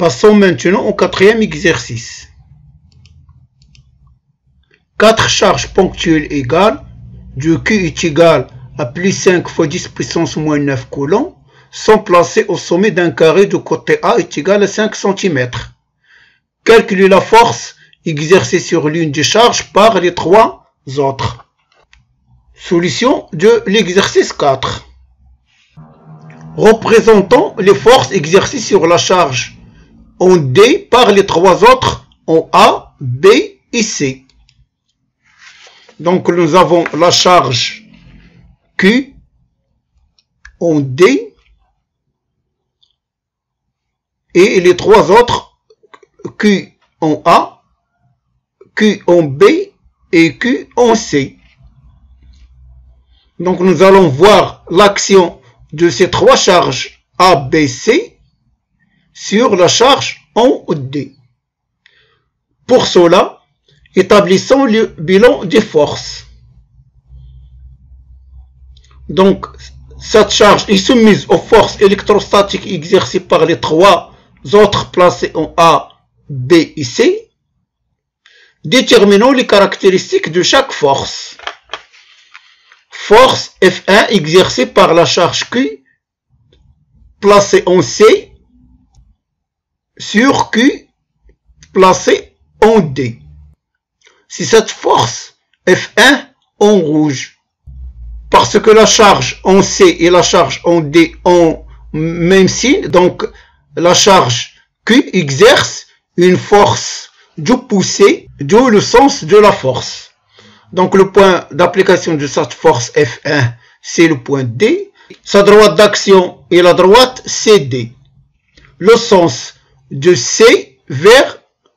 Passons maintenant au quatrième exercice. 4 charges ponctuelles égales, du Q est égal à plus 5 fois 10 puissance moins 9 coulombs, sont placées au sommet d'un carré du côté A est égal à 5 cm. Calculez la force exercée sur l'une des charges par les 3 autres. Solution de l'exercice 4. Représentons les forces exercées sur la charge en D par les 3 autres en A, B et C. Donc nous avons la charge Q en D et les 3 autres Q en A, Q en B et Q en C. Donc nous allons voir l'action de ces 3 charges A, B, C sur la charge en D. Pour cela, établissons le bilan des forces. Donc, cette charge est soumise aux forces électrostatiques exercées par les 3 autres placés en A, B et C. Déterminons les caractéristiques de chaque force. Force F1 exercée par la charge Q placée en C sur Q placée en D. Si cette force F1 en rouge, parce que la charge en C et la charge en D ont même signe, donc la charge Q exerce une force d'opposé, d'où le sens de la force. Donc le point d'application de cette force F1, c'est le point D. Sa droite d'action est la droite CD. Le sens de C vers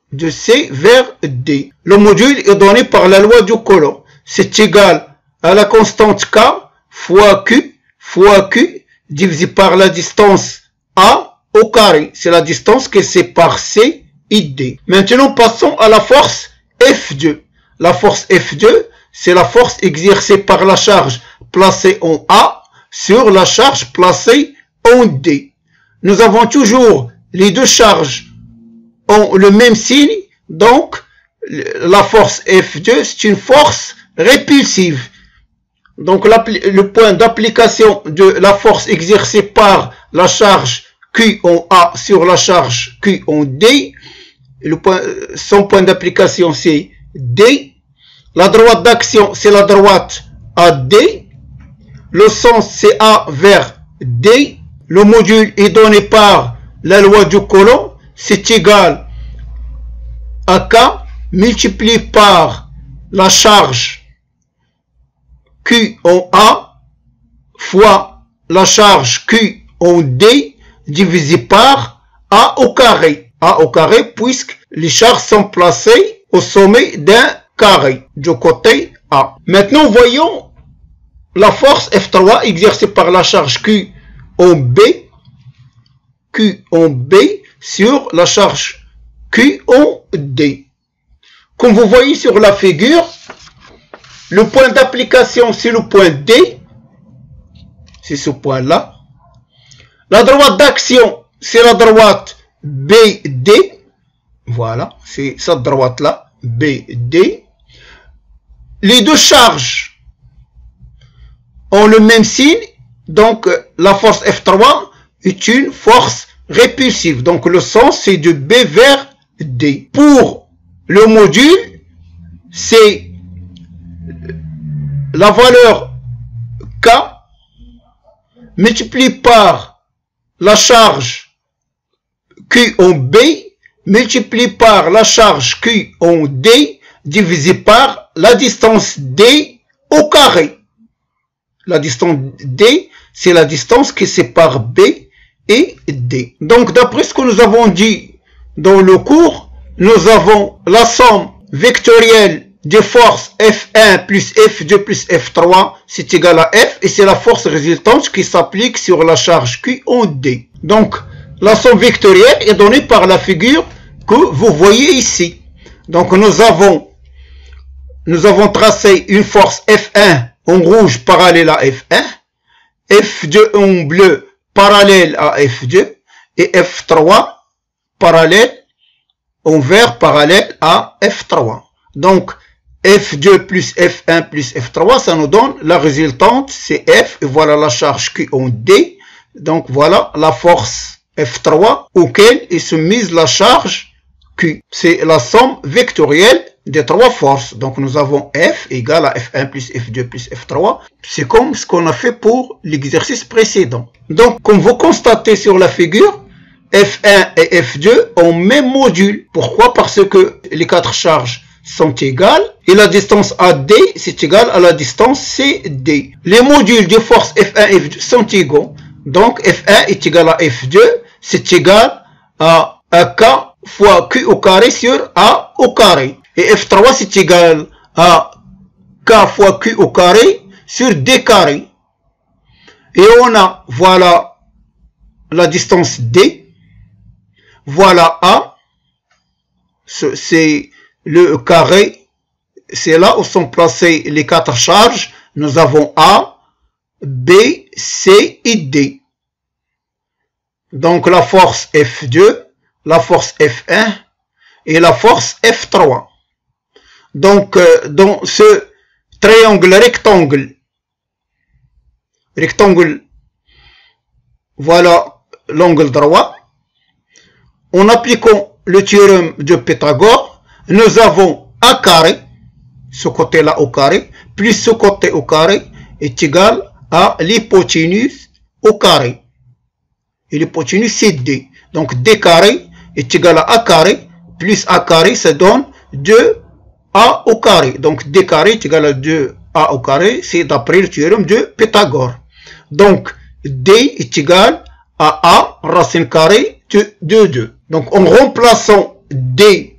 D. Le module est donné par la loi du Coulomb. C'est égal à la constante K fois Q divisé par la distance A au carré. C'est la distance qui sépare C et D. Maintenant passons à la force F2. La force F2, c'est la force exercée par la charge placée en A sur la charge placée en D. Nous avons toujours les deux charges ont le même signe, donc la force F2, c'est une force répulsive. Donc le point d'application de la force exercée par la charge Q en A sur la charge Q en D, son point d'application c'est D. La droite d'action c'est la droite AD. Le sens c'est A vers D. Le module est donné par la loi du Coulomb. C'est égal à K multiplié par la charge Q en A fois la charge Q en D divisé par A au carré. A au carré puisque les charges sont placées au sommet d'un carré du côté A. Maintenant voyons la force F3 exercée par la charge Q en B sur la charge Q en D. Comme vous voyez sur la figure, le point d'application c'est le point D, c'est ce point là. La droite d'action c'est la droite BD, voilà, c'est cette droite là, BD. Les deux charges ont le même signe, donc la force F3 est une force répulsive. Donc le sens c'est de B vers D. Pour le module, c'est la valeur K multipliée par la charge Q en B multipliée par la charge Q en D divisé par la distance D au carré. La distance D, c'est la distance qui sépare B et D. Donc, d'après ce que nous avons dit dans le cours, nous avons la somme vectorielle des forces F1 plus F2 plus F3, c'est égal à F, et c'est la force résultante qui s'applique sur la charge Q en D. Donc, la somme vectorielle est donnée par la figure que vous voyez ici. Donc, nous avons tracé une force F1 en rouge parallèle à F1, F2 en bleu parallèle à F2 et F3 parallèle, envers parallèle à F3. Donc, F2 plus F1 plus F3, ça nous donne la résultante, c'est F, et voilà la charge Q en D. Donc, voilà la force F3 auquel est soumise la charge Q. C'est la somme vectorielle des trois forces. Donc, nous avons F égale à F1 plus F2 plus F3. C'est comme ce qu'on a fait pour l'exercice précédent. Donc, comme vous constatez sur la figure, F1 et F2 ont même module. Pourquoi? Parce que les quatre charges sont égales et la distance AD c'est égal à la distance CD. Les modules de force F1 et F2 sont égaux. Donc, F1 est égal à F2, c'est égal à K fois Q au carré sur A au carré. Et F3 c'est égal à K fois Q au carré sur D carré. Et on a, voilà la distance D, voilà A, c'est le carré, c'est là où sont placées les quatre charges. Nous avons A, B, C et D. Donc la force F2, la force F1 et la force F3. Donc, dans ce triangle rectangle, voilà l'angle droit. En appliquant le théorème de Pythagore, nous avons A carré, ce côté-là au carré, plus ce côté au carré est égal à l'hypoténuse au carré. Et l'hypoténuse c'est D. Donc D carré est égal à A carré, plus A carré, ça donne 2 A au carré. Donc D carré est égal à 2 A au carré, c'est d'après le théorème de Pythagore. Donc D est égal à A racine carrée de 2. Donc en remplaçant D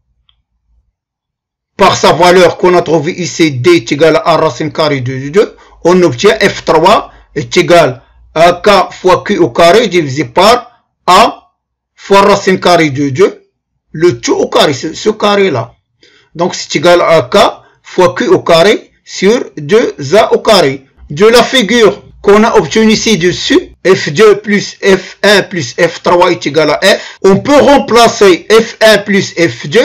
par sa valeur qu'on a trouvée ici, D est égal à A racine carrée de 2, on obtient F3 est égal à K fois Q au carré divisé par A fois racine carrée de 2, le tout au carré, ce carré-là. Donc c'est égal à K fois Q au carré sur 2A au carré. De la figure qu'on a obtenue ici dessus, F2 plus F1 plus F3 est égal à F. On peut remplacer F1 plus F2,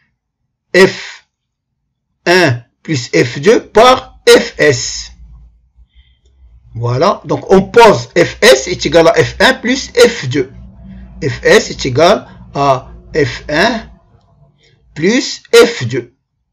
F1 plus F2 par Fs. Voilà, donc on pose Fs est égal à F1 plus F2. Fs est égal à F1 plus F2.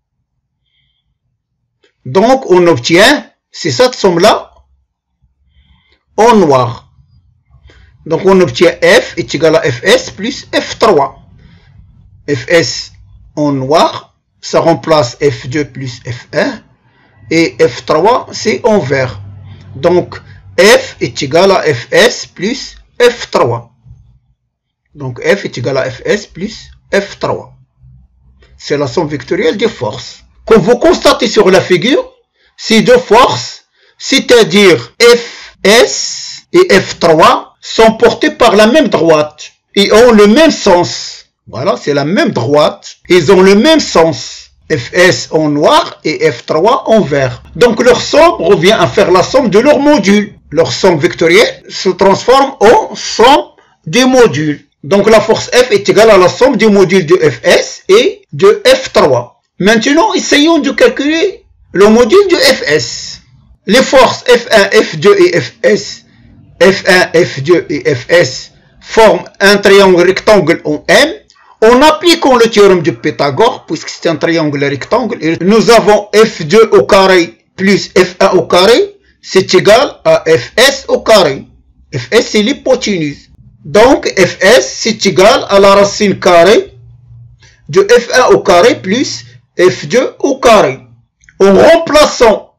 Donc on obtient, c'est cette somme-là, en noir. Donc on obtient F est égal à Fs plus F3. Fs en noir, ça remplace F2 plus F1. Et F3 c'est en vert. Donc F est égal à Fs plus F3. Donc F est égal à Fs plus F3. C'est la somme vectorielle des forces. Comme vous constatez sur la figure, ces deux forces, c'est-à-dire Fs et F3, sont portées par la même droite et ont le même sens. Voilà, c'est la même droite. Ils ont le même sens. Fs en noir et F3 en vert. Donc leur somme revient à faire la somme de leurs modules. Leur somme vectorielle se transforme en somme des modules. Donc la force F est égale à la somme des modules de Fs et de F3. Maintenant, essayons de calculer le module de Fs. Les forces F1, F2 et Fs, F1, F2 et Fs forment un triangle rectangle en M. En appliquant le théorème de Pythagore, puisque c'est un triangle rectangle, nous avons F2 au carré plus F1 au carré, c'est égal à Fs au carré. Fs c'est l'hypoténuse. Donc Fs c'est égal à la racine carrée de F1 au carré plus F2 au carré. En remplaçant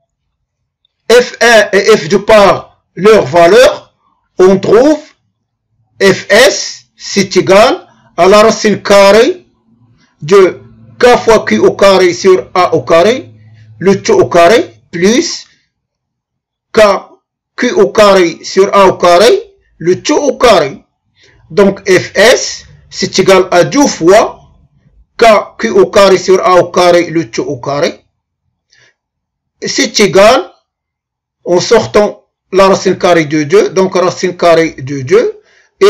F1 et F2 par leur valeur, on trouve Fs c'est égal à la racine carrée de K fois Q au carré sur A au carré, le tout au carré, plus K Q au carré sur A au carré, le tout au carré. Donc Fs c'est égal à 2 fois K Q au carré sur A au carré, le tout au carré. C'est égal, en sortant la racine carrée de 2, donc racine carrée de 2, et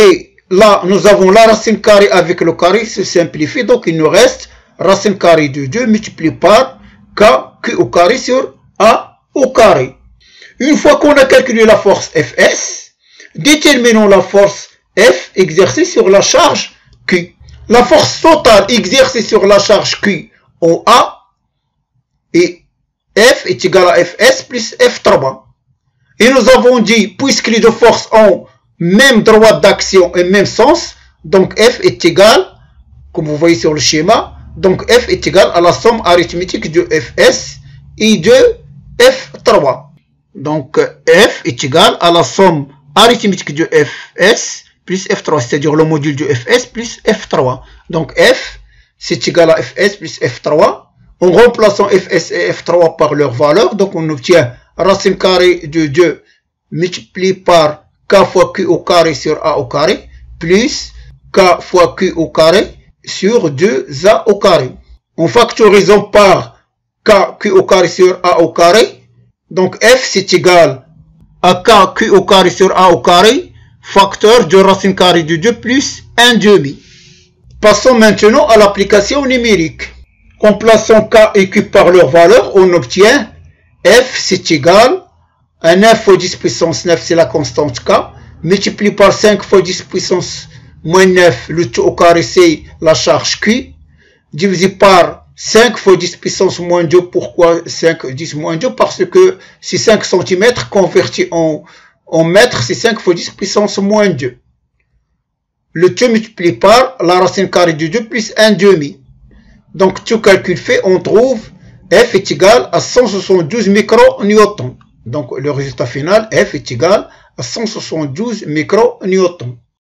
là, nous avons la racine carrée avec le carré, se simplifie, donc il nous reste racine carrée de 2 multiplié par Q au carré sur A au carré. Une fois qu'on a calculé la force Fs, déterminons la force F exercée sur la charge Q. La force totale exercée sur la charge Q en A et F est égal à Fs plus F3. Et nous avons dit, puisque les deux forces ont même droit d'action et même sens, donc F est égal, comme vous voyez sur le schéma, donc F est égal à la somme arithmétique de Fs et de F3. Donc F est égal à la somme arithmétique de Fs plus F3, c'est-à-dire le module de Fs plus F3. Donc F, c'est égal à Fs plus F3. En remplaçant Fs et F3 par leur valeur, donc on obtient racine carrée de 2 multiplié par K fois Q au carré sur A au carré, plus K fois Q au carré sur 2A au carré. En factorisant par Q au carré sur A au carré, donc F c'est égal à Q au carré sur A au carré, facteur de racine carrée de 2 plus 1 demi. Passons maintenant à l'application numérique. En plaçant K et Q par leur valeur, on obtient F c'est égal à 9 fois 10 puissance 9, c'est la constante K, multiplié par 5 fois 10 puissance moins 9, le tout au carré c'est la charge Q, divisé par 5 fois 10 puissance moins 2, pourquoi 5 10 moins 2? Parce que c'est 5 cm converti en mètres, c'est 5 fois 10 puissance moins 2. Le tout multiplié par la racine carrée de 2 plus 1 demi. Donc tout calcul fait, on trouve F est égal à 172 micronewtons. Donc le résultat final, F est égal à 172 micronewtons.